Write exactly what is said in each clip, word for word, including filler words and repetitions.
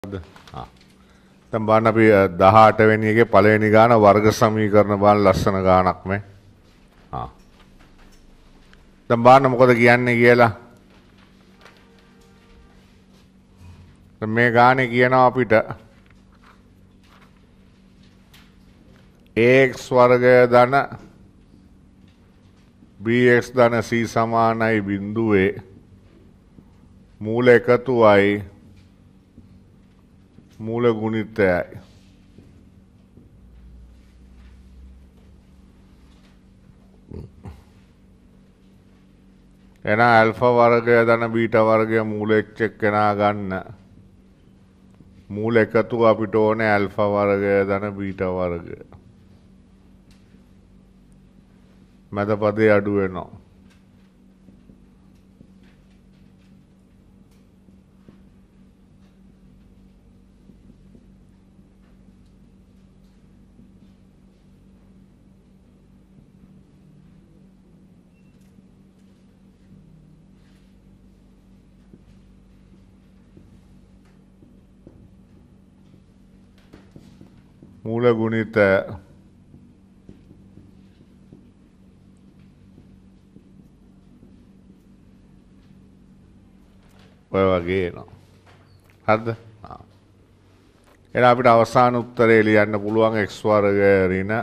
हाँ तम बान अभी दहा अटवेनी के पलेनी गाना वर्ग समीकरण बान लස්සන ගානක් මේ हाँ තම බාන්න මොකද කියන්නේ කියලා මේ ගානේ කියනවා අපිට x වර්ගය ධන bx ධන c සමානයි බිඳුවේ මූල එකතුවයි मूल गुणितයයි එන ඇල්ෆා වර්ගය ධන බීටා වර්ගය මූල එක් එක්කෙනා ගන්න මූල එකතුව අපිට ඕනේ ඇල්ෆා වර්ගය ධන බීටා වර්ගය මැද පදේ අඩු වෙනවා मूल गुणित ඔය වගේ එනවා. හරිද? ආ. එහෙනම් අපිට අවසාන උත්තරේ ලියන්න පුළුවන් x වර්ගය ඍණ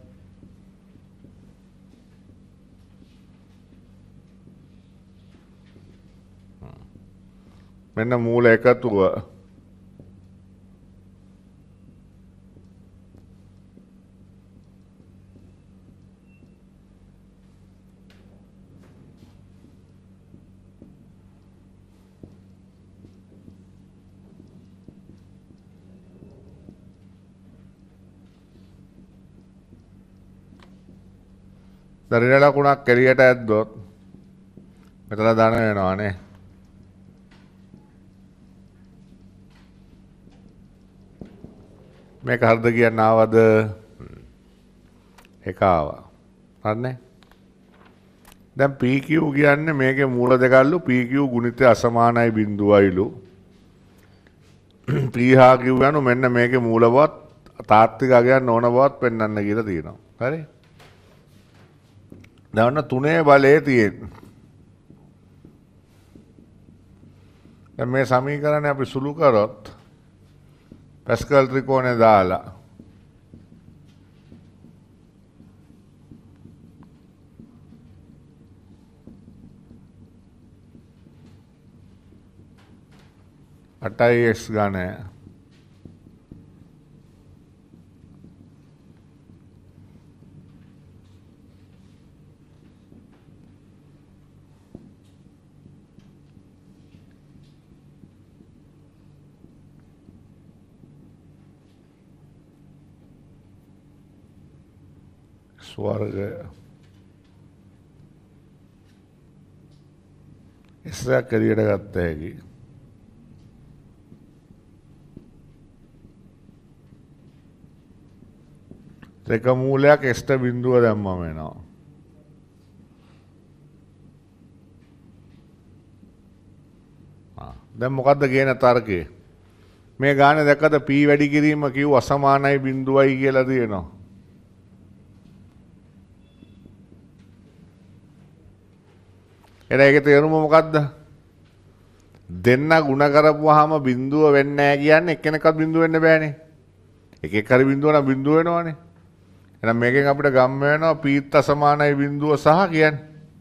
මෙන්න මූල එකතුව ऋण ලකුණක් එළියට ඇද්දොත් මෙතන ධන වෙනවානේ මේක හරිද කියන්න ආවද එක ආවා හරිනේ දැන් pq කියන්නේ මේකේ මූල දෙකල්ලු pq ගුණිතය අසමානයි බිඳුවයිලු p හා q යනු මෙන්න මේකේ මූල බවත් තාත්වික අගයන් ඕන බවත් පෙන්වන්න කියලා තියෙනවා හරි දැන් තුනේ බලයේ තියෙන. දැන් මේ සමීකරණය අපි සුළු කරොත් පැස්කල් ත්‍රිකෝණය දාලා අටයි x ගණය ස්වර්ගය ඉස්සරහ එළියට ගත්ත හැකි දෙක මූලයක් x බිඳුව දැම්මම වෙනවා දැන් මොකද්ද කියන තර්කය මේ ගානේ දැක්කද p වැඩි කිරීම q අසමානයි බිඳුවයි කියලා තියෙනවා එන ඒකේ තේරුම මොකද්ද දෙන්න ಗುಣ කරපුවාම බිඳුව වෙන්නේ නැහැ කියන්නේ එක්කෙනෙක්වත් බිඳුව වෙන්න බෑනේ එක එක හරි බිඳුව නම් බිඳුව වෙනවනේ එහෙනම් මේකෙන් අපිට ගම් වෙනවා p ත් අසමානයි බිඳුව සහ කියන්නේ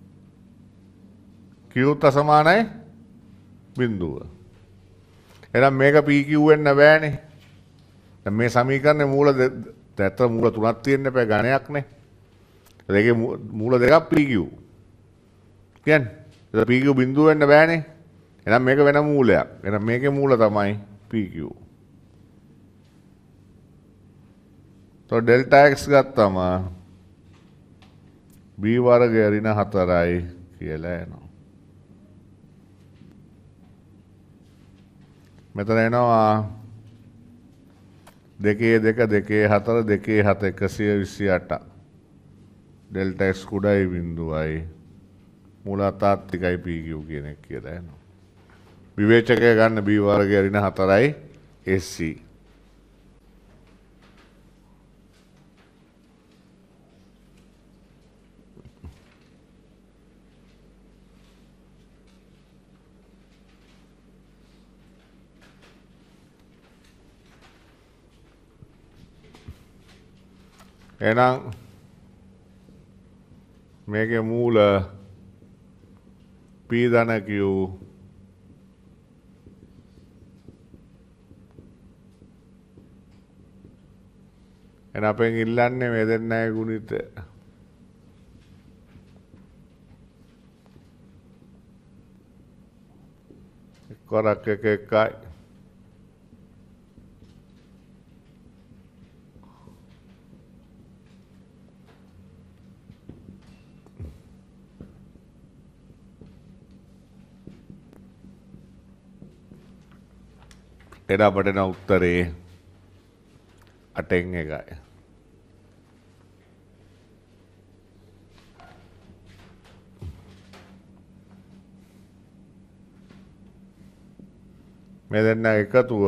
q ත් අසමානයි බිඳුව එහෙනම් මේක pq වෙන්න බෑනේ දැන් මේ සමීකරණේ මූල ඇත්ත මූල තුනක් තියෙන්න එපා ගණයක්නේ ඒකේ මූල දෙකක් pq කියන්නේ ඒක pq බිඳුව වෙන්න බෑනේ එහෙනම් මේක වෙන මූලයක් එහෙනම් මේකේ මූල තමයි pq તો ඩෙල්ටා x ගත්තම b වර්ගය ඍණ හතරයි කියලා එනවා මෙතන එනවා දෙකේ දෙක දෙකේ හතර දෙකේ හත එකසිය විසි අට ඩෙල්ටා x කුඩායි බිඳුවයි මූලතාත්තිකයි pq කියන එක කියලා එනවා. විවේචකය ගන්න b වර්ගය ඍණ හතරයි එස්.සී. එහෙනම් මේකේ මූල P ධන Q එන අපෙන් ඉල්ලන්නේ මේ දෙන්නගේ ගුණිත එක්වරක් එක එකයි එන අපට එන උත්තරේ අටෙන් එකයි. මේ දෙන්න එකතුව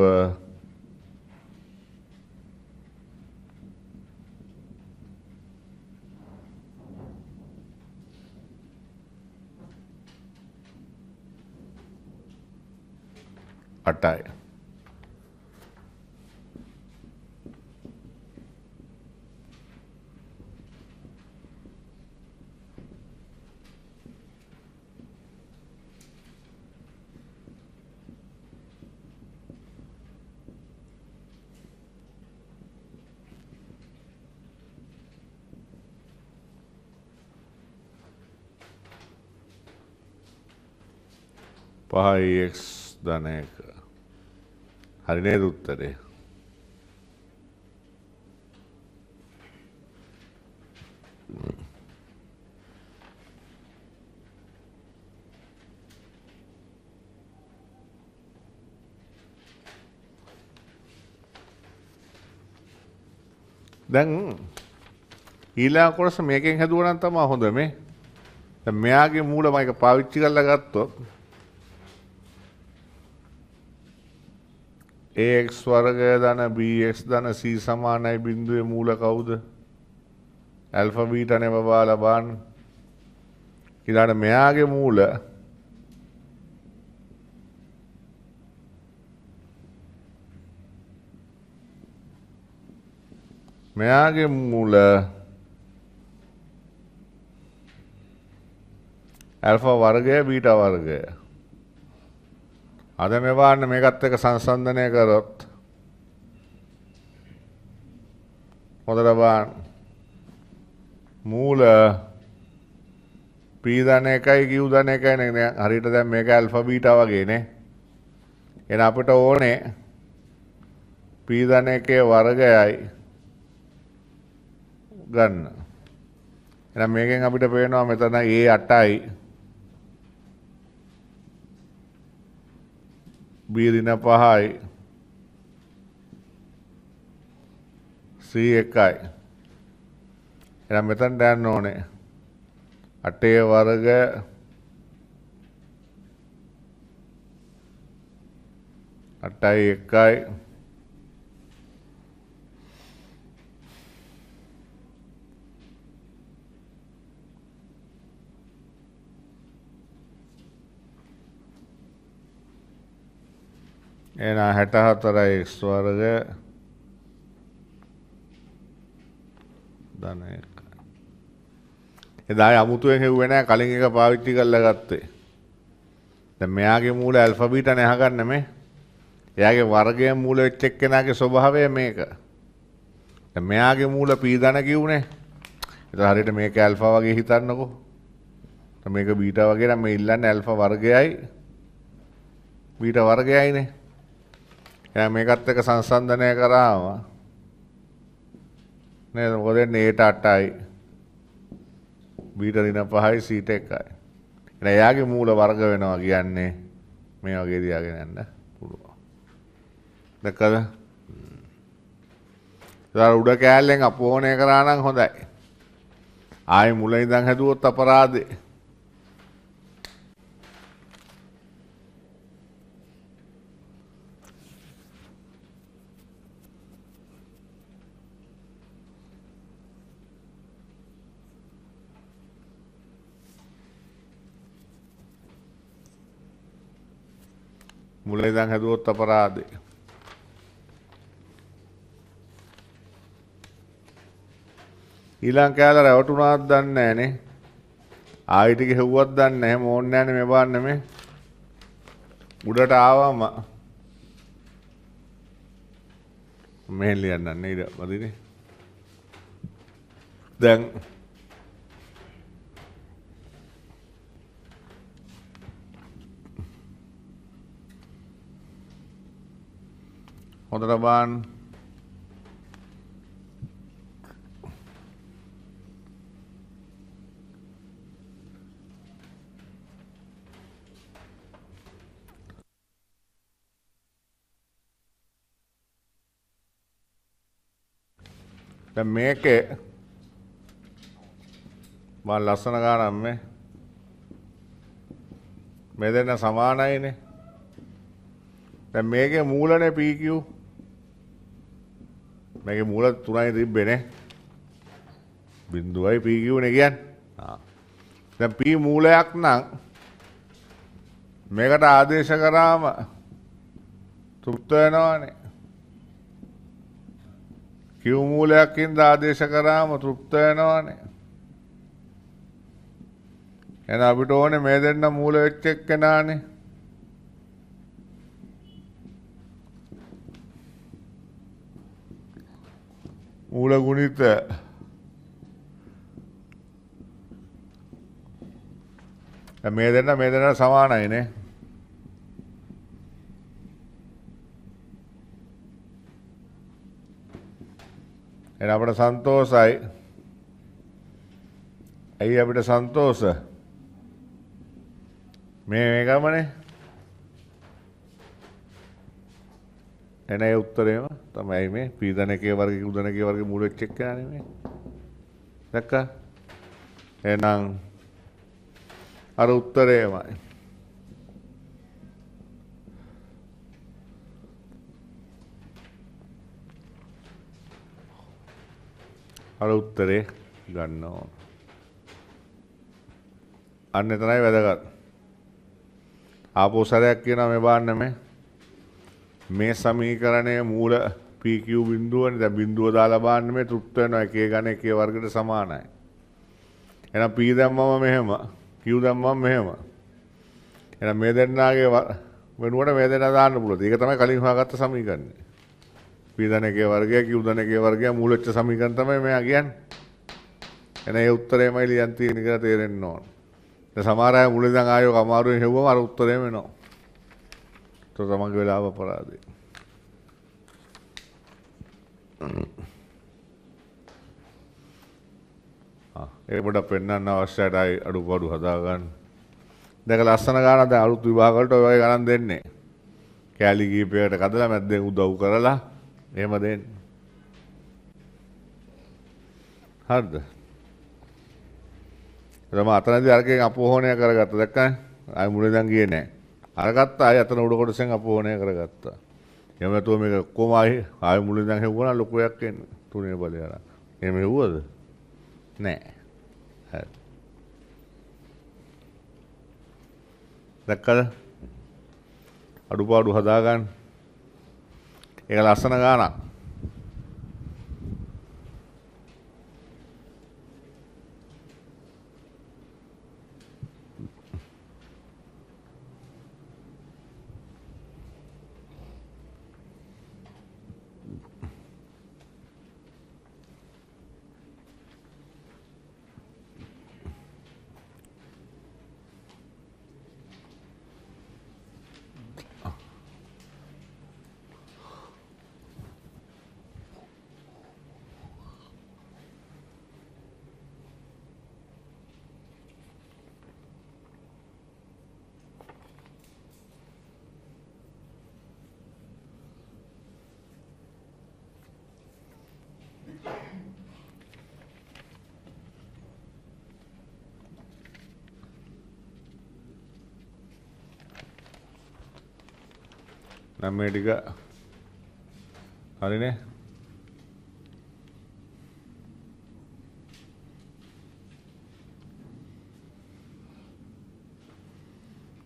අටයි. පහයි x ධන එක. හරි නේද උත්තරේ? දැන් ඊළඟ කොටස මේකෙන් හැදුවා නම් තමයි හොඳ මේ. දැන් මෙයාගේ මූල මම එක පාවිච්චි කරලා ගත්තොත් ax වර්ගය ධන bx ධන c සමානයි බිඳුවේ මූල කවුද? ඇල්ෆා බීටා නේ බබාලා බලන්න. ඊළඟට මෙයාගේ මූල මෙයාගේ මූල ඇල්ෆා වර්ගය බීටා වර්ගය. අද මේ වාන්න මේකත් එක්ක සංසන්දනය කරොත් හොඳට බලන්න මූල P ධන එකයි Q ධන එකයි නේ හරියට දැන් මේක ඇල්ෆා බීටා වගේ නේ. එහෙනම් අපිට ඕනේ P ධන එකේ වර්ගයයි ගන්න. එහෙනම් මේකෙන් අපිට පේනවා මෙතන A අටයි B ඍණ පහයි C එකයි. එහෙනම් මෙතනට යන්න ඕනේ අටේ වර්ග අටයි එකයි එහෙනම් හැට හතරයි x වර්ග ධන එක. එදා අමුතුවෙන් හෙව්වේ නැහැ කලින් එක පාවිච්චි කරලා ගත්තේ. දැන් මෙයාගේ මූල ඇල්ෆා බීටා නේ අහගන්න මේ. එයාගේ වර්ගයෙන් මූල වෙච්ච එක්කෙනාගේ ස්වභාවය මේක. දැන් මෙයාගේ මූල p ධන කිව්නේ. ඒතර හරියට මේක ඇල්ෆා වගේ හිතන්නකෝ. දැන් මේක බීටා වගේ නම් මේ ඉල්ලන්නේ ඇල්ෆා වර්ගයයි බීටා වර්ගයයිනේ. එහෙනම් මේකත් එක්ක සංසන්දනය කරාම නේද මොකද එන්නේ a අටයි බීටා ඍණ පහයි c එකයි. එහෙනම් එයාගේ මූල වර්ග වෙනවා කියන්නේ මේ වගේ තියාගෙන යන්න පුළුවන්. දැක්කද? ඒතර උඩ කෑල්ලෙන් අපෝණය කරා නම් හොඳයි. ආයේ මුල ඉඳන් හැදුවොත් අපරාධේ. මුල ඉඳන් හැදුවොත් අපරාධේ. ඊළඟ කෑල්ල රැවටුණාද දන්නේ නැහනේ. ආයි ටික හෙව්වත් දන්නේ නැහැ. මෝන් නැහනේ මේ බලන්න මේ. උඩට ආවම මෙහෙන් ලියන්න නේද? මදිනේ. දැන් හොඳට බලන්න. දැන් මේකේ මම ලස්සන ගානක් මේ මේ දෙන්න සමානයිනේ. දැන් මේකේ මූලනේ P Q. මේකේ මූල තුනයි තිබ්බේනේ. බිඳුවයි P Q නේ කියන්නේ. ආ. දැන් P මූලයක් නම් මේකට ආදේශ කරාම තෘප්ත වෙනවනේ. Q මූලයකින් ආදේශ කරාම තෘප්ත වෙනවනේ. එහෙනම් අපිට ඕනේ මේ දෙන්න මූල වෙච්ච එක්කෙනානේ. මූල ගුණිත මේ දෙන්න මේ දෙන්න සමානයිනේ. එහෙනම් අපිට සන්තෝෂයි. ඇයි අපිට සන්තෝෂ? මේ මේකමනේ. එන ඒ උත්තරේම තමයි මේ P ධනකයේ වර්ගයේ U ධනකයේ වර්ගයේ මූල වෙච්ච එක්කනේ මේ. දැක්කා? එහෙනම් අර උත්තරේමයි. අර උත්තරේ ගන්න ඕන. අන්න එතනයි වැදගත්. ආපහු සැරයක් කියනවා මේ බලන්න මේ. මේ සමීකරණයේ මූල P Q බිඳුවනේ. දැන් බිඳුව දාලා බලන්න මේ තෘප්ත වෙනවා එකේ ඝන එකේ වර්ගයට සමානයි. එහෙනම් P දැම්මම මෙහෙම Q දැම්මම මෙහෙම. එහෙනම් මේ දෙන්නාගේ වෙනුවට මේ දෙන්නා දාන්න පුළුවන්. ඒක තමයි කලින් හොයාගත්ත සමීකරණය. P ධනකයේ වර්ගය Q ධනකයේ වර්ගය මූල වෙච්ච සමීකරණ තමයි මෙයා කියන්නේ. එහෙනම් ඒ උත්තරේමයි ලියන් තියෙන කියලා තේරෙන්න ඕන. දැන් සමහර අය මුලින් ඉඳන් ආයෝ අමාරුවෙන් හෙව්වම අර උත්තරේම එනවා. ඒක තමන්ගේ වෙලාව අපරාධේ. ආ ඒක පොඩ්ඩක් පෙන්වන්න අවශ්‍යයි අඩුපාඩු හදාගන්න. දැන් ලස්සන ගානක් දැන් අලුත් විභාග වලට ඔය වගේ ගණන් දෙන්නේ. කෑලි කීපයකට කඩලා මැද්දෙන් උදව් කරලා එහෙම දෙන්නේ. හරිද? එතම අතනදී අරකෙන් අපෝහණය කරගත්තා. දැක්කනේ? ආයි මුලින් ඉඳන් ගියේ නැහැ. අරගත්තා ආයි අතන උඩ කොටසෙන් අපෝහණය කරගත්තා. එහෙම නැතුව මේක කොහොම ආයි ආයි මුලින් ඉඳන් හෙව්වනම් ලොකු එකක් එන්නේ. තුනේ බලය අරන්. එහෙම හෙව්වද? නැහැ. හරි. දැක්කද? අඩුපාඩු හදාගන්න. ඒක ලස්සන ගානක්. නම් මේ ටික හරිනේ.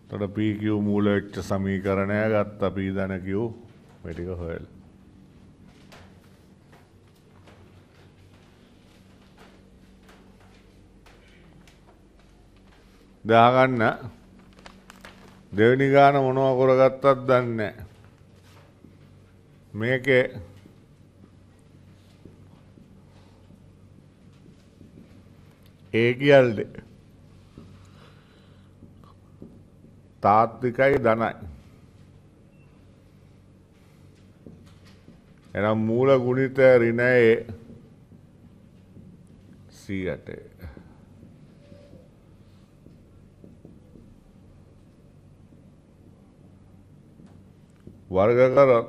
තොට P Q මූල වෙච්ච සමීකරණය ගත්ත P ධන Q මේ ටික හොයලා. දාගන්න දෙවෙනි ගාන මොනවා කරගත්තත් දන්නේ නැහැ. මේකේ ඒ කියන්නේ තාත්විකයි ධනයි. එනම් මූල ගුණිත ඍණයේ සියයට වර්ග කරොත්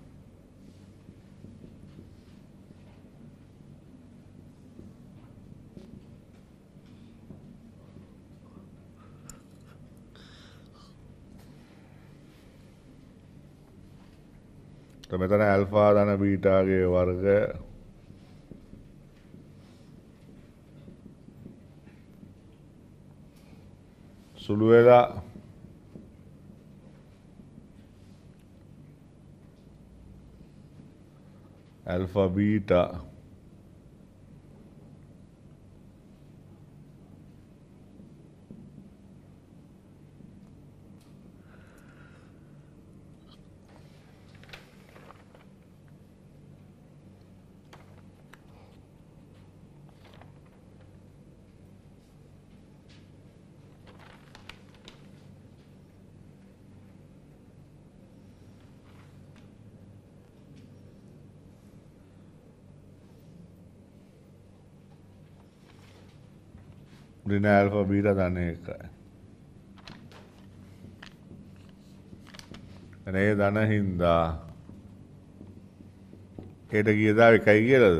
तो මෙතන ඇල්ෆා ධන බීටාගේ වර්ග සුළු වෙලා ඇල්ෆා බීටා ऋण अल्फा बीटा धन एकයි. අනේ ධන හින්දා හෙට ගිය දා එකයි කියලාද?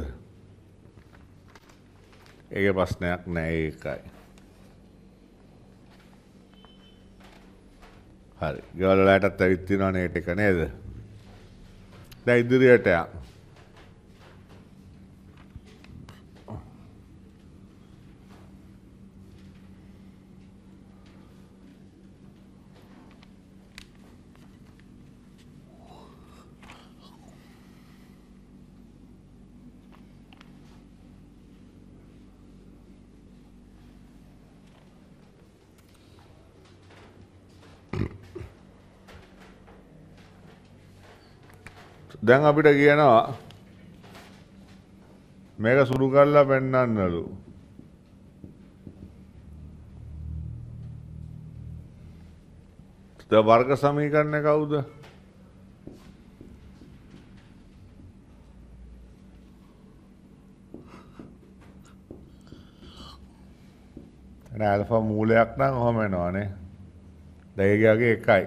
ඒකේ ප්‍රශ්නයක් නෑ ඒකයි. හරි. ගෙවල් වලටත් ඇවිත් තියෙනවනේ ඒක නේද? දැන් ඉදිරියට යන්න. දැන් අපිට කියනවා මේක සුළු කරලා පෙන්නන්නලු. ද වර්ග සමීකරණය කවුද? එන ඇල්ෆා මූලයක් නම් ඔහම එනවනේ. දෙයගේ එකයි.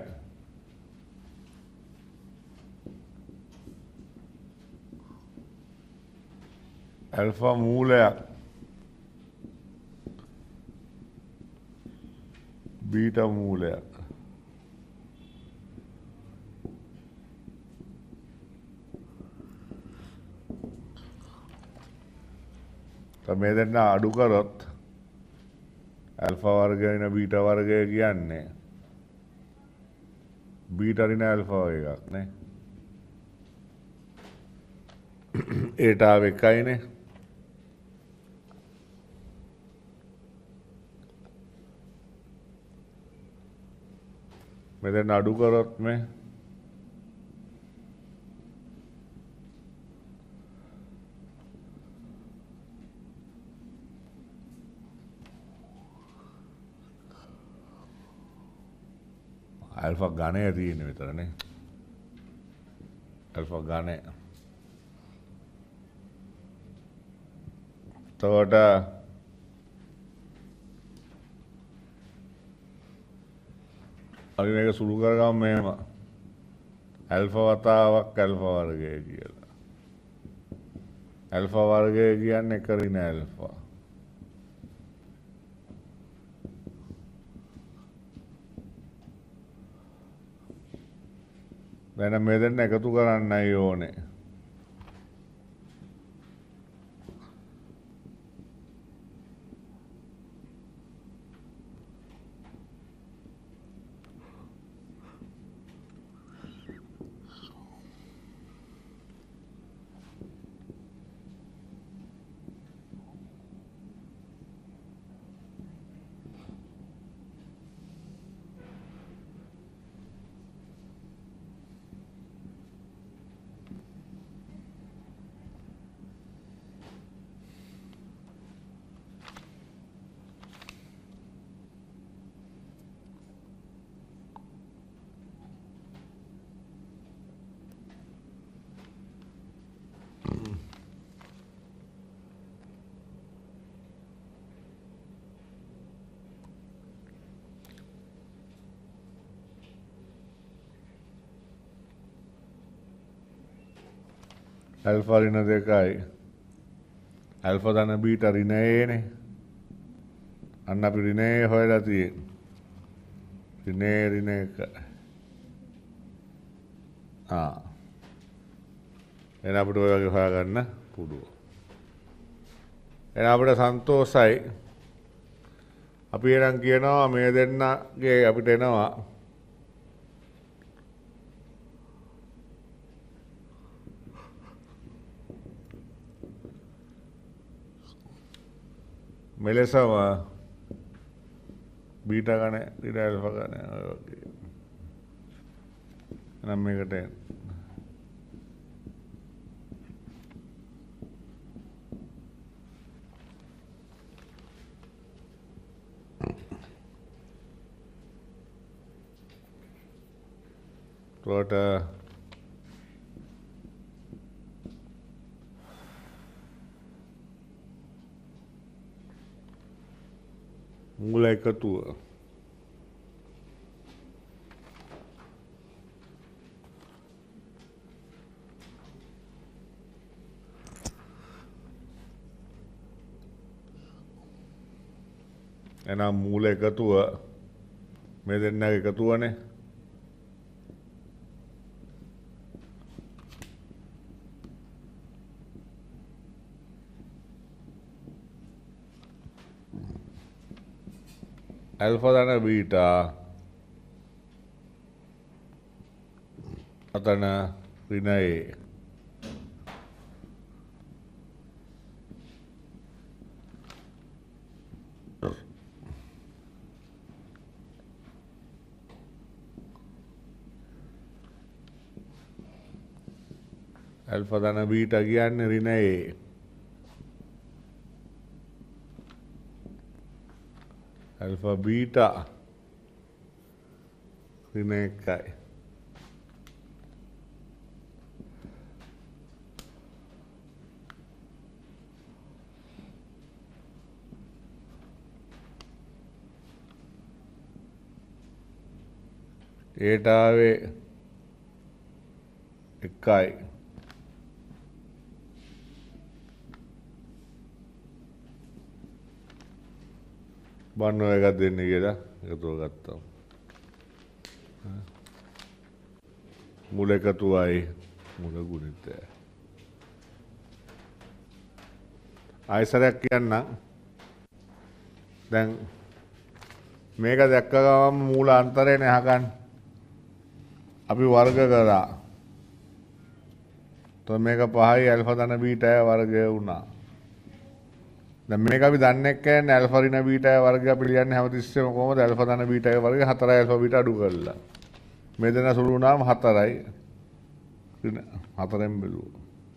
ඇල්ෆා මූලයක් බීටා මූලයක් මේ දෙන්න අඩු කරොත් ඇල්ෆා වර්ගය වෙන බීටා වර්ගය කියන්නේ බීටා ඍණ ඇල්ෆා එකක් නේ. ඒට ආව එකයිනේ. මෙතන අඩු කරොත් මේ ඇල්ෆා ගණය තියෙන විතරනේ. ඇල්ෆා ගණය. එතකොට අපි මේක සුළු කරගමු මෙහෙම. ඇල්ෆා වතාවක් ඇල්ෆා වර්ගය කියලා. ඇල්ෆා වර්ගය කියන්නේ එක ඍණ ඇල්ෆා. දැන් මේ දෙන්න එකතු කරන්නයි ඕනේ. ඇල්ෆා ඍණ දෙකයි. ඇල්ෆා ධන බීටා ඍණයේනේ. අන්න අපි ඍණයේ හොයලා තියෙන්නේ. ඍණයේ ඍණ එක. ආ. එන අපිට ඔය වගේ හොයාගන්න පුළුවන්. එන අපිට සන්තෝෂයි. අපි එනම් කියනවා මේ දෙන්නගේ අපිට එනවා මෙලෙසම බීටා ගන්න ඊට ඇල්ෆා ගන්න ඔය වගේ. එනම් මේකට එන්න. What uh, මූල එකතුව එනම් මූල එකතුව මේ දෙන්නගේ එකතුවනේ. ඇල්ෆා ධන බීටා අතන ඍණයේ ඇල්ෆා ධන බීටා කියන්නේ ඍණයේ ඇල්ෆා බීටා ඍණ එකයි. ඒට ආවේ එකයි. බන්න ඔය එකක් දෙන්නේ කියලා එකතුව ගත්තා. මුල එකතුවයි මුල ගුණිතය. ආයසරයක් කියන්නම්. දැන් මේක දැක්ක ගමන් මූල අන්තරේනේ අහගන්න. අපි වර්ග කරා. તો මේක පහයි ඇල්ෆා ධන බීටා වර්ගය වුණා. දැන් මේක අපි දන්නේ නැහැ ඇල්ෆා ඍණ බීටා වර්ගය අපි ලියන්නේ හැමතිස්සෙම කොහොමද ඇල්ෆා ධන බීටා වර්ගය හතරයි ඇල්ෆා බීටා අඩු කරලා. මේ දෙන සුළු වුණාම හතරයි. ඍණ හතරෙන් බෙදුවා.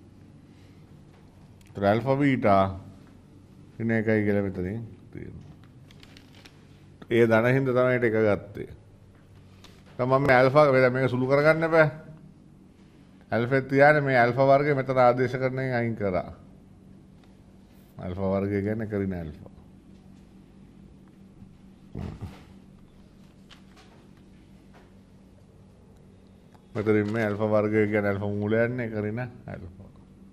તો ඇල්ෆා බීටා ඍණ එකයි කියලා මෙතනින් තියෙනවා. ඒ ධන හින්දා තමයි ඒක ගත්තේ. දැන් මම මේ ඇල්ෆා මේක සුළු කරගන්න බෑ. ඇල්ෆා තියානේ මේ ඇල්ෆා වර්ගය මෙතන ආදේශ කරන්නේ අයින් කරා. ඇල්ෆා වර්ගය කියන්නේ කරින ඇල්ෆා. මෙතනින් මේ ඇල්ෆා වර්ගය කියන්නේ ඇල්ෆා මූලයන්නේ කරින ඇල්ෆා.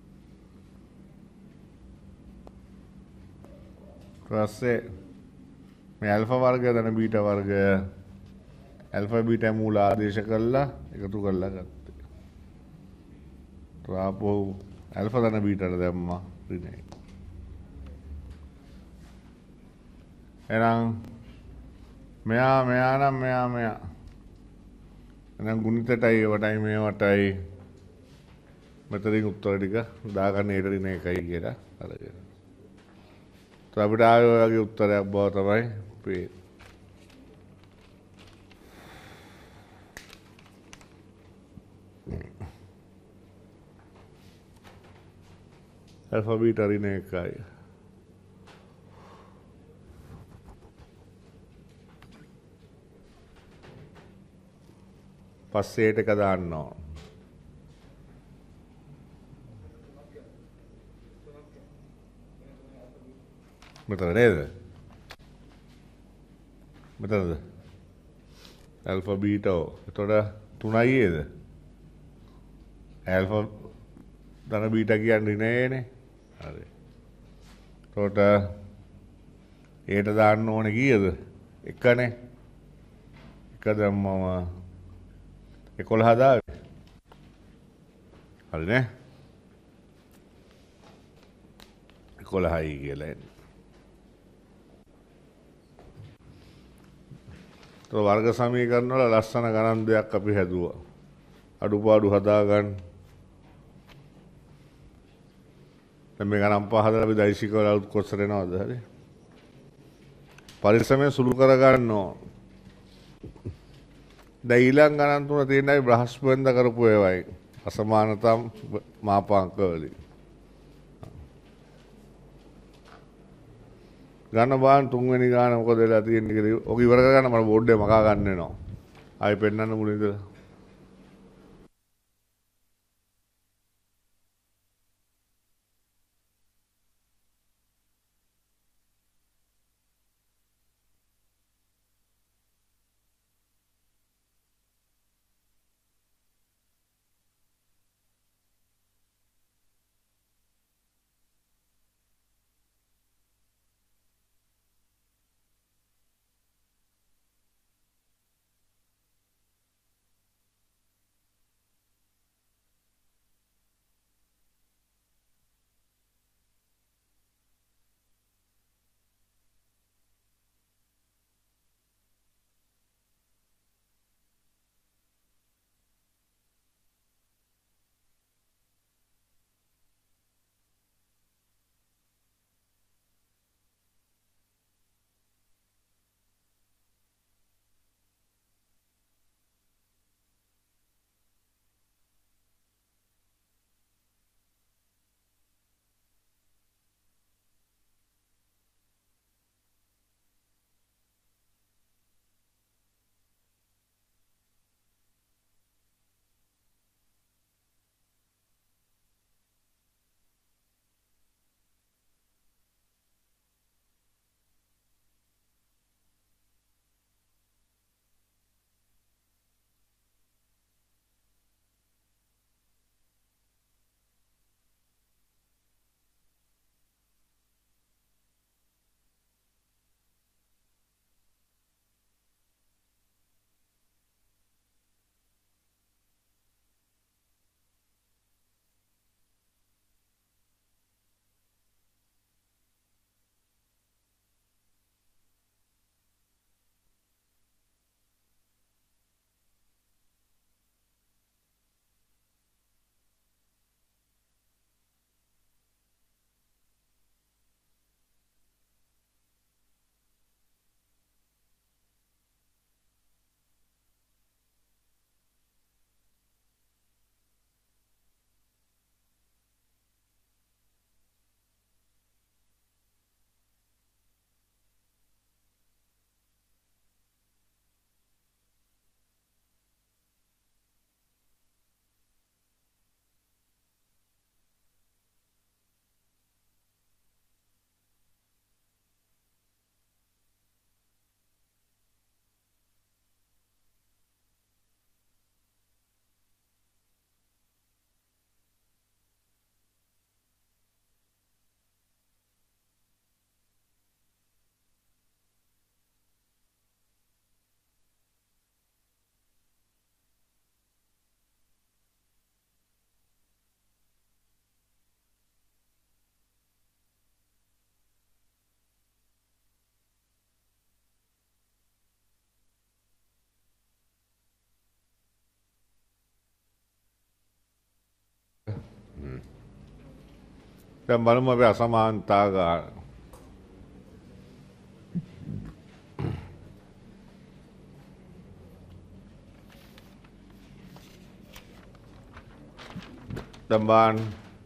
ඊපස්සේ මේ ඇල්ෆා වර්ගය දන බීටා වර්ගය ඇල්ෆා බීටා මූල ආදේශ කළා එකතු කරලා ගත්තා. ආපහු ඇල්ෆා ධන බීටාට දැම්මා ඍණේ. එහෙනම් මෙයා මෙයා නම් මෙයා මෙයා. එහෙනම් ගුණිතටයි ඒවටයි මේවටයි මෙතනින් උත්තර ටික දාගන්න ඊට ඍණ එකයි කියලා අරගෙන. તો අපිට ආයෙ ඔය වගේ උත්තරයක් බව තමයි පේන්නේ. ඇල්ෆා බීටා ඍණ එකයි. පස්සේ ඒක දාන්න ඕන. මෙතන නේද? මෙතනද? Alpha beta. එතකොට තුනයි ඒද? ඇල්ෆා ධන බීට කියන්නේ නෑනේ. හරි. එතකොට ඒට දාන්න ඕනේ කීයද? එකනේ. එක දැම්මම එකොළහ දාවේ. හරිනේ. එකොළහයි කියලා එන්නේ. તો වර්ග සමීකරණ වල ලස්සන ගණන් දෙයක් අපි හැදුවා. අඩුපාඩු හදාගන්න. දැන් මේ ගණන් පහ හදලා අපි දෛසික වල අලුත් කොටසට එනවද? හරි. පරිස්සමෙන් සුළු කරගන්න ඕන. දැන් ඊළඟ ගණන් තුන තියෙනයි බ්‍රහස්පතින්දා කරපු ඒවායි. අසමානතම් මාපාංක වලින්. ගන්න බාන තුන්වෙනි ගාන මොකද වෙලා තියෙන්නේ කියලා ඔක ඉවර කරගන්න මම බෝඩ් එක මකා ගන්න වෙනවා. ආයෙ පෙන්නන්න මුලින්ද. දැන් බලමු අපි අසමානතා ගන්න. දැන් බලන්න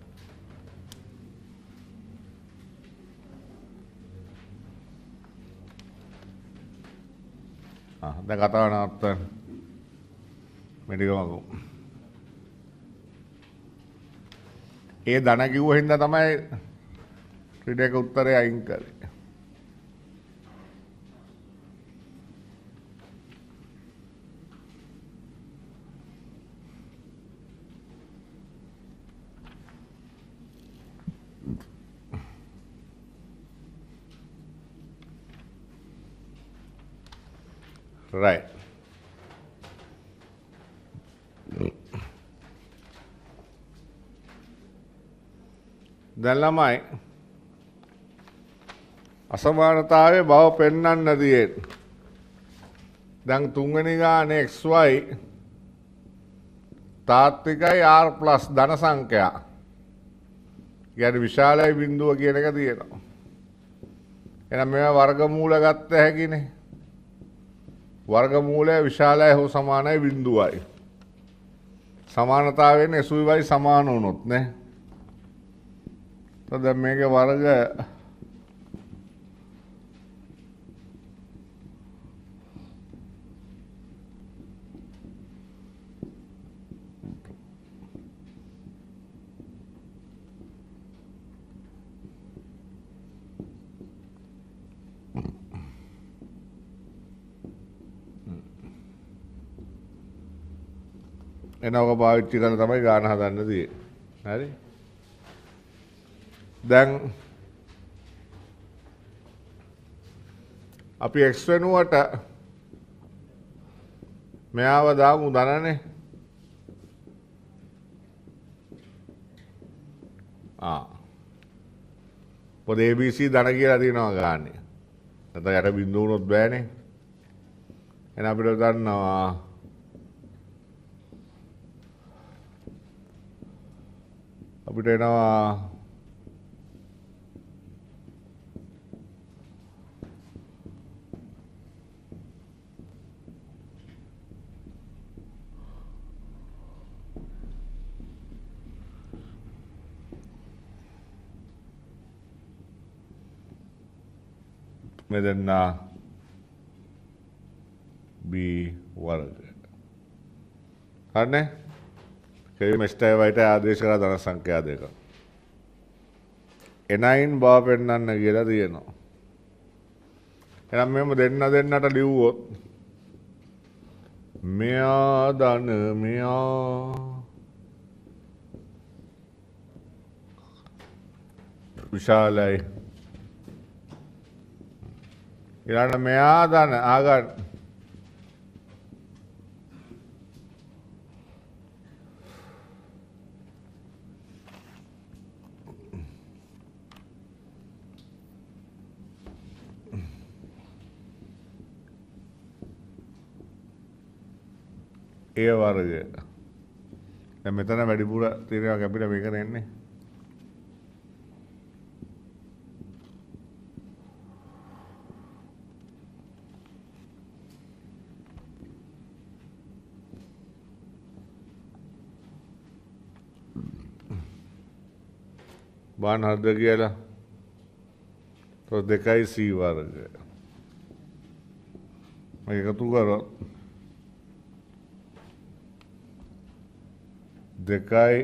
ආ දැන් කතාව නවත්තන්න. මෙඩිකමකෝ. ඒ ධන කිව්ව හින්දා තමයි ක්‍රීඩක උත්තරේ අයින් කළේ. right. දැන් ළමයි අසමානතාවයේ බව පෙන්වන්න තියෙන්නේ. දැන් තුන්වෙනි ගානේ xy තාත්විකයි r plus ධන සංඛ්‍යා. කියන්නේ විශාලයි බිඳුව කියන එක තියෙනවා. එහෙනම් මේවා වර්ගමූල ගත්ත හැකිනේ. වර්ගමූලය විශාලයි හෝ සමානයි බිඳුවයි. සමානතාවයෙන් xy සමාන වුණොත් නේ. तो දැන් මේකේ වර්ග එනෝක පාවිච්චි කරලා තමයි ගාන හදන්න තියෙන්නේ. හරි? දැන් අපි x වෙනුවට මෙයාව දාමු ධනනේ. ආ. පොද A B C ධන කියලා තියෙනවා ගානේ. නැත්නම් යට බිඳුව වුණොත් බෑනේ. එහෙනම් අපිට දන්නවා අපිට එනවා में देना b वर्ग है कई मिस्टर वाइट आदेश करा धन संख्या देगा එනයින් බව පෙන්වන්න කියලා තියෙනවා. එහෙනම් මෙහෙම දෙන්න දෙන්නට ලිව්වොත් මෙයා ධන මෙයා විශාලයි ඊළඟ මෙයා ධන ආගන්න ඒ වර්ග දැන් මෙතන වැඩිපුර තියෙනවා අපිට මේක දෙන්නේ බාන හද කියලා તો දෙකයි c වර්ග මේක එකතු කරොත් දෙකයි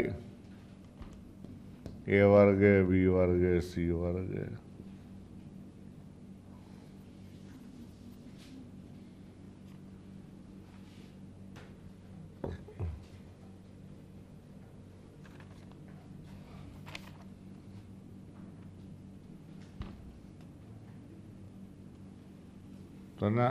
a वर्ग b वर्ग c वर्ग तो ना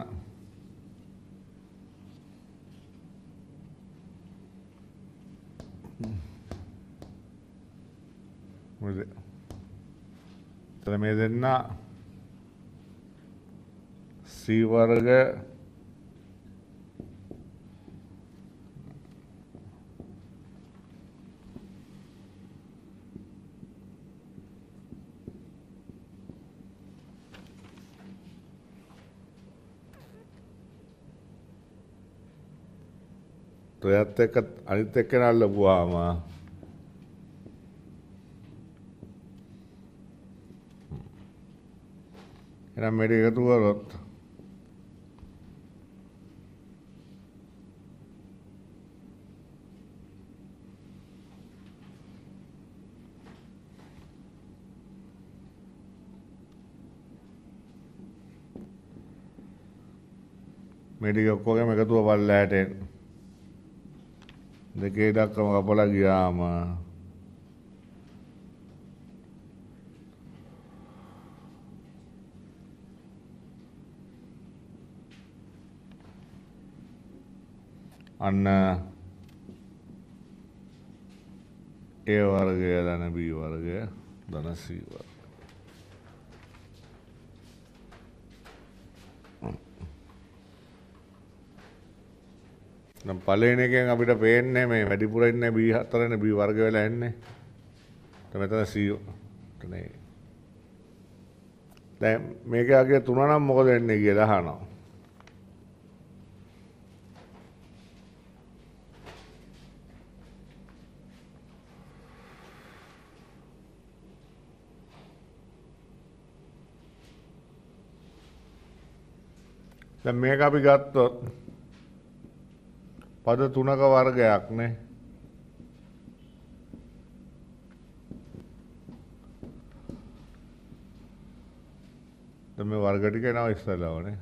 मुझे तो मैं देना सी वर्ग तो यात එක අනිත් එක්කෙනා අල්ලපුවාම එහෙනම් මේක එකතු කරොත් මේක ඔක්කොගේම එකතුව පල්ලෑට එන්න දෙකේ දක්වම කපලා ගියාම අන්න ඒ වර්ගය ධන B වර්ගය ධන C වර්ගය. නම් පළවෙනි එකෙන් අපිට පේන්නේ මේ වැඩිපුර ඉන්නේ B හතරනේ B වර්ග වෙලා එන්නේ. මෙතන C නේ. දැන් මේකේ අගය තුන නම් මොකද වෙන්නේ කියලා අහනවා. දැන් මේක අපි ගත්තොත් පද තුනක වර්ගයක් නේ. දැන් මේ වර්ග ටික එනවා ඉස්සෙල්ලාමනේ.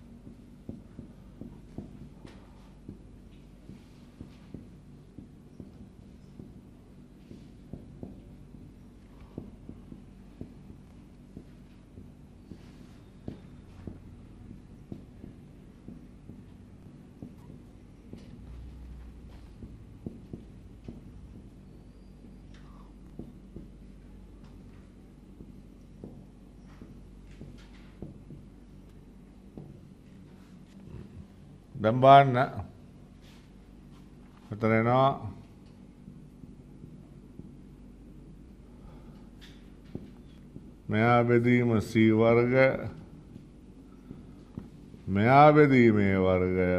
දැන් බලන්න මෙතන එනවා මෙහා බෙදීම C වර්ග මෙහා බෙදීමේ වර්ගය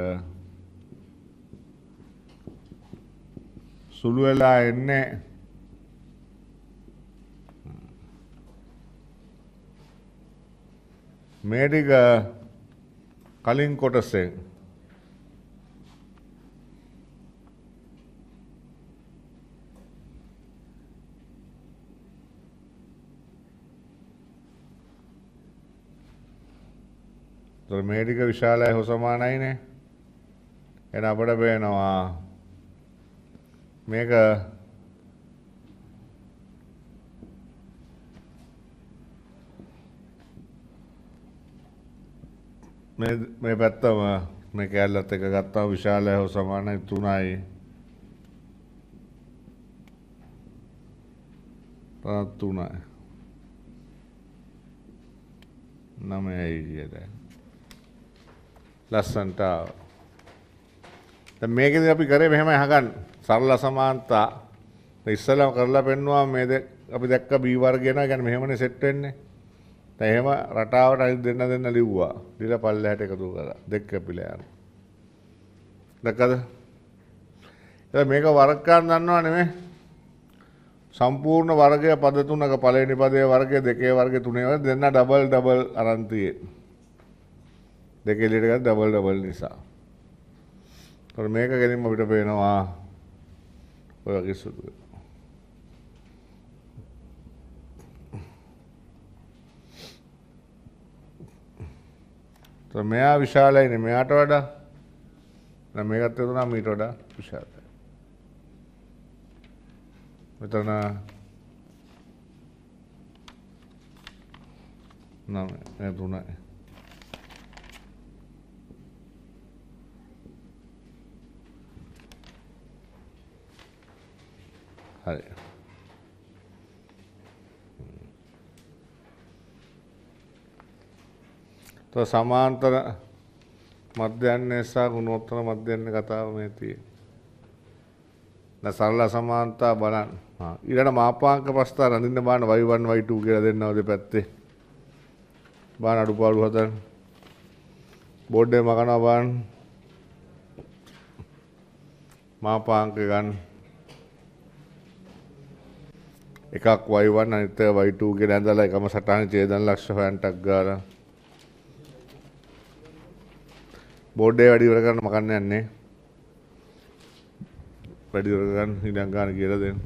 සුළු වෙලා එන්නේ මේ ටික කලින් කොටසෙන් तो මේ ටික විශාලයි හො සමානයිනේ. එන අපිට පේනවා මේක මේ මේ පැත්තම මේ කැලලත් එක ගත්තාම විශාලයි හො සමානයි තුනයි තුනයි නවයයි කියලා. ලස්සන්ට දැන් මේකෙදි අපි කරේ මෙහෙම අහගන්න සරල සමාන්තා ඉස්සෙල්ලාම කරලා පෙන්නුවා මේ අපි දැක්ක B වර්ගය නා කියන්නේ මෙහෙමනේ සෙට් වෙන්නේ. දැන් එහෙම රටාවට අනිත් දෙන්න දෙන්න ලිව්වා. ලියලා පල්ලෙහාට එකතු කරලා දෙක කැපිලා යනවා. දැක්කද? දැන් මේක වර්ග කරන්න දන්නව නෙමෙයි. සම්පූර්ණ වර්ගය පද තුනක පළවෙනි පදයේ වර්ගය දෙකේ වර්ගය තුනේ වර්ගය දෙන්න ඩබල් ඩබල් අරන් තියෙන්නේ. දෙක එළියට ගත්ත ඩබල් ඩබල් නිසා. ඒතර මේක ගෙනින් අපිට පේනවා ඔය වගේ සුදු. ඒතර මෙයා විශාලයිනේ මෙයාට වඩා. දැන් මේකත් එතුණා මීට වඩා විශාලයි. මෙතන නම මේ තුනයි. හරි. તો සමාන්තර මධ්‍යයන්නේ සහ ගුණෝත්තර මධ්‍යයන්නේ කතාව මේ තියෙන්නේ. දැන් සරල සමාන්තා බලන්න. හා ඊළඟ මාපාංක ප්‍රස්ථාර අඳින්න බාන y one y two කියලා දෙන්නව දෙපැත්තේ. බාන අඩුපාඩු හදන්න. බෝඩ් එක මකනවා බාන. මාපාංක ගන්න. එකක් y one අනිත් එක y two කියලා ඇඳලා එකම සටහනේ ඡේදන ලක්ෂ හොයන්ටක් ගාලා බෝඩ් එක වැඩි ඉවර කරන්න මකන්න යන්නේ වැඩි ඉවර ගන්න ඉඳන් ගන්න කියලා දෙන්න.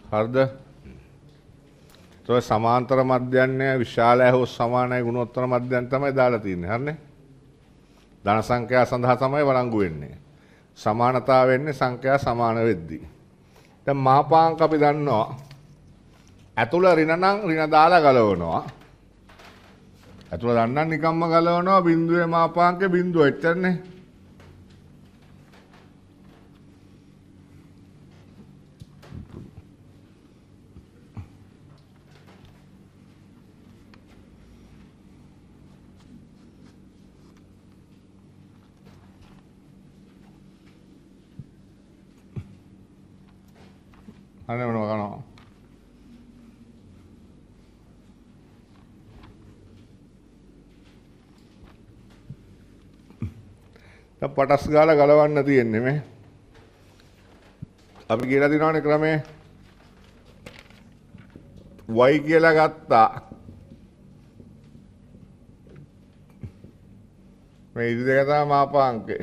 හරිද? ඒ සමාන්තර මධ්‍යයන්ය විශාල හෝ සමානයි ගුණෝත්තර මධ්‍යයන් තමයි දාලා තියෙන්නේ. හරිනේ? ධන සංඛ්‍යා සඳහා තමයි වළංගු වෙන්නේ. සමානතාව වෙන්නේ සංඛ්‍යා සමාන වෙද්දී. දැන් මහපාංක අපි දන්නවා ඇතුළ ඍණ නම් ඍණ දාලා ගලවනවා. ඇතුළ දන්නම් නිකම්ම ගලවනවා බිඳුවේ මහපාංකේ බිඳුව එච්චරනේ. අනේ මොනවා කරනවා? දැන් පටස් ගාලා ගලවන්න තියෙන්නේ මේ. අපි කියලා දිනවනේ ක්‍රමේ y කියලා ගත්තා. මේ ඉරි දෙක තමයි මාපාංකේ.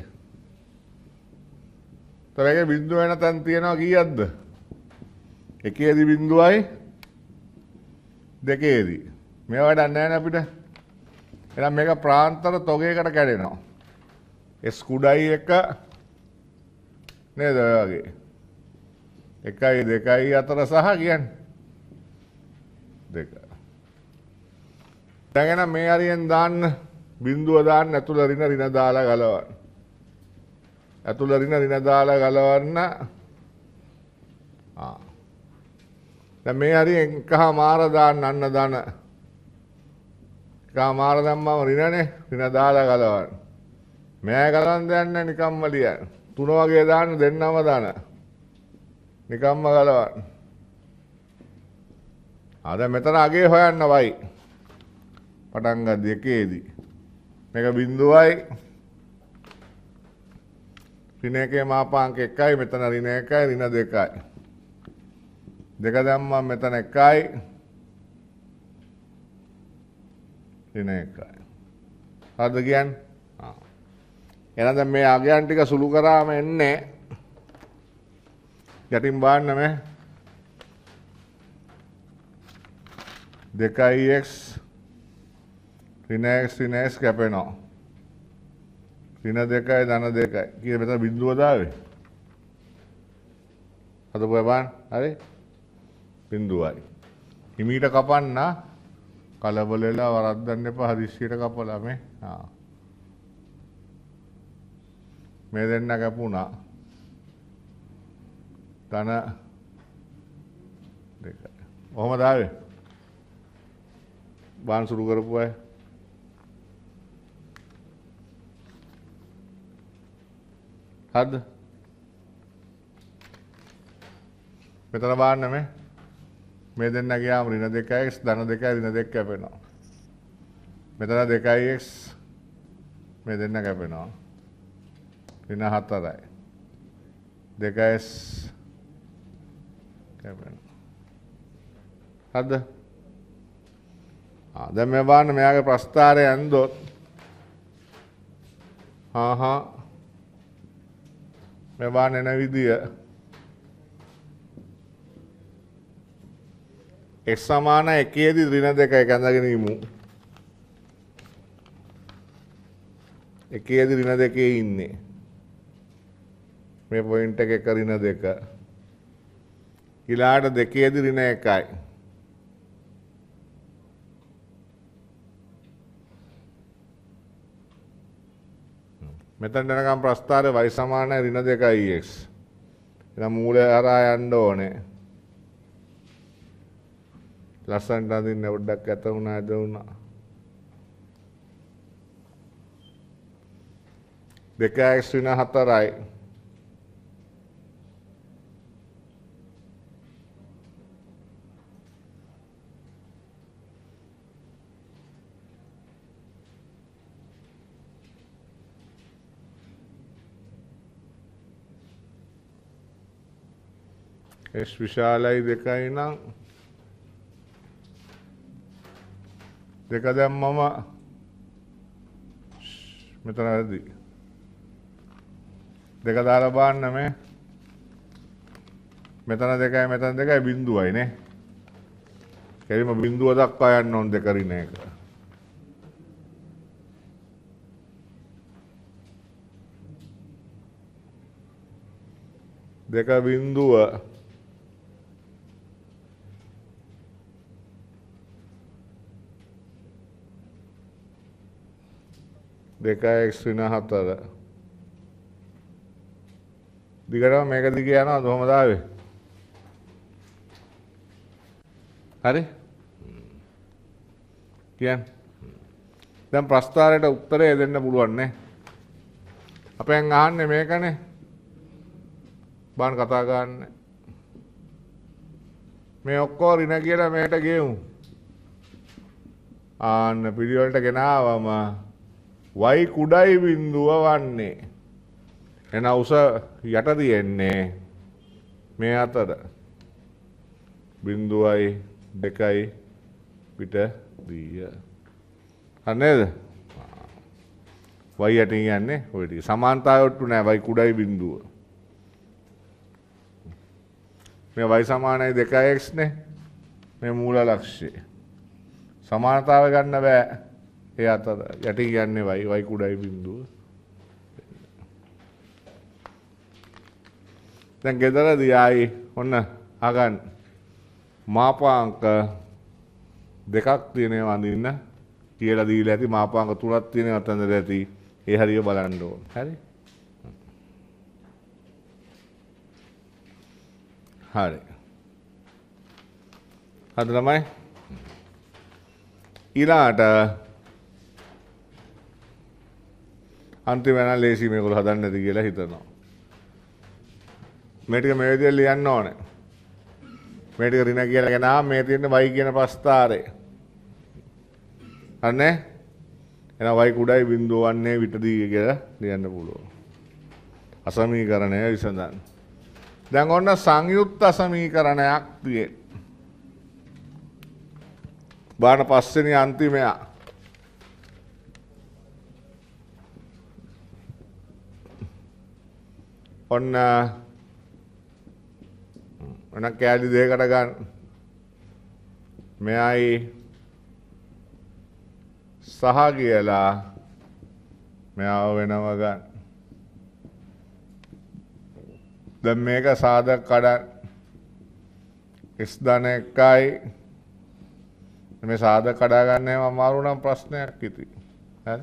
තරගේ බිඳුව වෙන තැන් තියනවා කීයක්ද? එකේදී බිඳුවයි දෙකේදී. මේ වැඩක් නැහැ නේ අපිට. එහෙනම් මේක ප්‍රාන්තර තොගයකට කැඩෙනවා. S කුඩයි එක නේද ඔය වගේ. එකයි දෙකයි අතර සහ කියන්නේ දෙක. දැන් මේ හරියෙන් දාන්න බිඳුව දාන්න ඇතුළ ඍණ ඍණ දාලා ගලවන්න. ඇතුළ ඍණ ඍණ දාලා ගලවන්න. ආ දැන් මේ හරියෙන් එකමාර දාන්න අන්න දන. එකමාර දැම්මම ඍණනේ ඍණ දාලා ගලවන්න. මෙයා ගලවන්න දෙන්නේ නිකම්ම ලියන්න. තුන වගේ දාන්න දෙන්නම දාන. නිකම්ම ගලවන්න. ආ දැන් මෙතන අගේ හොයන්න වයි. පටන් ගන්න දෙකේදී. මේක බිඳුවයි. ඍණ එකේ මාපාංක එකයි මෙතන ඍණ එකයි ඍණ දෙකයි. දෙක දැම්මම මෙතන එකයි ඍණ එකයි. හරිද කියන්නේ? ආ. එහෙනම් දැන් මේ අගයන් ටික සුළු කරාම එන්නේ යටින් බාන්න මේ දෙකයි x ඍණ x ඍණ x කැපෙනවා. ඍණ දෙකයි ධන දෙකයි. කීයද මෙතන බිඳුව දාවේ? හදපුවා බලන්න. හරි? බිඳුවයි. හිමීට කපන්න කලබල වෙලා වරද්දන්න එපා හදිස්සියට කපලා මේ. ආ. මේ දෙන්න කැපුණා. ධන දෙකයි. කොහොමද ආවේ? බාන් සුරු කරපු අය. හරිද? මෙතන බාන්න මේ මේ දෙන්න ගියාම ඍණ දෙකයි x ධන දෙකයි ඍණ දෙක කැපෙනවා. මෙතන දෙකයි x මේ දෙන්න කැපෙනවා. ඍණ හතරයි. දෙකයි s කැපෙනවා. හරිද? ආ දැන් මේ බලන්න මෙයාගේ ප්‍රස්ථාරය ඇන්දොත් හා හා මේ බලන්න එන විදිය x සමාන එකේදී ඍණ දෙකයි කැඳගෙන ඉමු. එකේදී ඍණ දෙකේ ඉන්නේ. මේ පොයින්ට් එක එක ඍණ දෙක. ඊළාට දෙකේදී ඍණ එකයි. මෙතන යනකම් ප්‍රස්ථාරය y සමානයි ඍණ දෙකයි x. එහෙනම් මූලය හරහා යන්න ඕනේ. ලස්සනට අදින්න පොඩ්ඩක් ඇත වුණා ඇද වුණා. දෙක x ඍණ හතරයි. S විශාලයි දෙකයි නම් දෙක දැම්මම මෙතන වැඩි. දෙක දාලා බලන්න මේ මෙතන දෙකයි මෙතන දෙකයි බිඳුවයි නේ. කෙලිම බිඳුව දක්වා යන්න ඕන දෙක රින එක. දෙක බිඳුව දෙක x ඍණ හතර. දිගටම මේක දිගේ යනවා කොහොමද ආවේ? හරි? කියන්නේ දැන් ප්‍රස්තාරයට උත්තරය දෙන්න පුළුවන් නේ. අපෙන් අහන්නේ මේකනේ. බාන කතා ගන්න. මේ ඔක්කොම ඍණ කියලා මේකට ගෙමු. ආන්න පිළිවෙලට ගෙනාවම y කුඩයි බිඳුව වන්නේ. එන උස යට තියෙන්නේ මේ අතර. බිඳුවයි දෙකයි පිට දී. හරි නේද? y යටින් යන්නේ ඔය ටික. සමාන්තාවයොට්ටු නෑ y කුඩයි බිඳුව. මේ y සමානයි දෙකයි x නේ. මේ මූල ලක්ෂ්‍යය. සමානතාව ගන්න බෑ. ඒ අතර යටින් යන්නේ y y කුඩයි බිඳුව. දැන් ගෙදරදී ආයි ඔන්න අගන් මාපාංක දෙකක් තියෙනවා අඳින්න කියලා දීලා ඇති. මාපාංක තුනක් තියෙනවා තැනදලා ඇති. ඒ හරිය බලන්න ඕන. හරි? හරි. හරි ළමයි. ඊළාට අන්තිම වෙනා ලේසි මේගොල්ලෝ හදන්න නැති කියලා හිතනවා. මේ ටික මේ විදිහට ලියන්න ඕනේ. මේ ටික ඍණ කියලා ගෙනාම මේ තියෙන y කියන ප්‍රස්ථාරය. හරිනේ? එහෙනම් y කුඩයි බිඳුව වන්නේ විතරදී කියලා ලියන්න පුළුවන්. අසමීකරණය විසඳන්න. දැන් ඔන්න සංයුක්ත සමීකරණයක් තියෙන. බාන පස්වෙනි අන්තිමයා. ඔන්න ඔන්න කෑලි දෙකකට ගන්න. මෙයයි සහ කියලා මෙයාව වෙනම ගන්න. දැන් මේක සාධක කඩන්න. x ධන එකයි මේ සාධක කඩා ගන්න එහෙම අමාරු නම් ප්‍රශ්නයක් ඉතින්. හරි?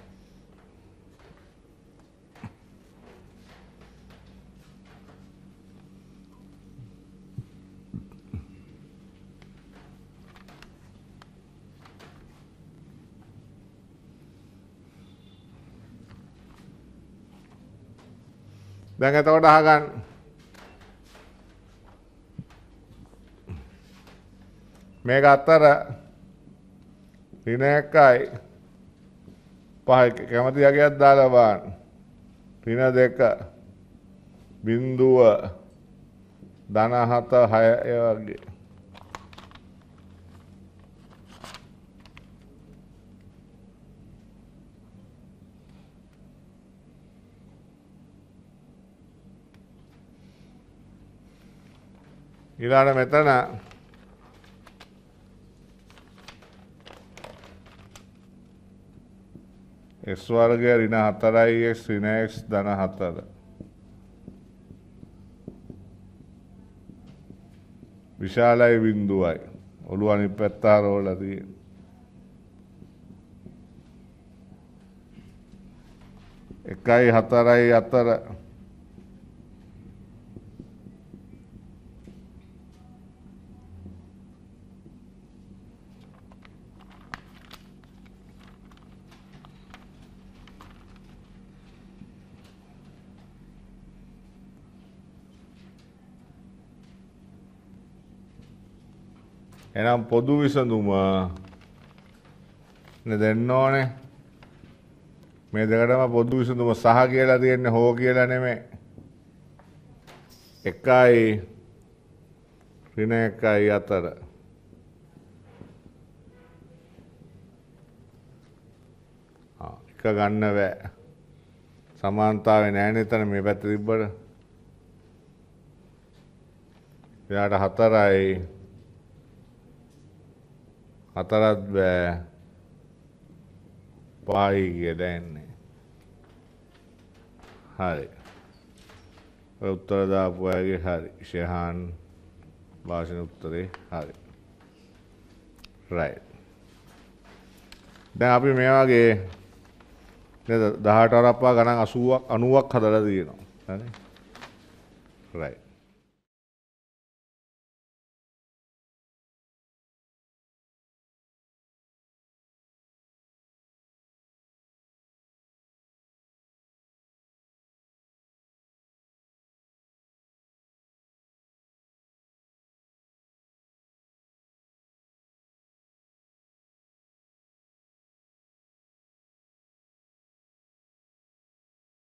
දැන් එතකොට අහගන්න. මේක අතර ඍණ එකයි පහයි කැමති යකයක් දාලා බලන්න. ඍණ දෙක බිඳුව ධන හත හය ඒ වගේ. ඊළඟ මෙතන x වර්ගය ඍණ හතරයි x ඍණ x ධන හතර. විශාලයි බිඳුවයි. ඔළුව අනිත් පැත්ත හරවලා තියෙන. එකයි හතරයි අතර එනම් පොදු විසඳුම දෙන්න ඕනේ. මේ දෙකටම පොදු විසඳුම සහ කියලා තියෙන්නේ හෝ කියලා නෙමෙයි. එකයි ඍණ එකයි අතර ආ එක ගන්න බෑ. සමානතාවය නැහැ නේද? මේ පැත්ත තිබ්බට එයාට හතරයි හතරත් බෑ පහයි කිය දැන්නේ. හරි. ඔය උත්තර දාපු අයගේ හරි. ෂෙහාන් භාෂණ උත්තරේ හරි. right. දැන් අපි මේ වගේ නේද දහඅට අරප්පා ගණන් අසූවක් අනූවක් හදලා තියෙනවා. හරි. right.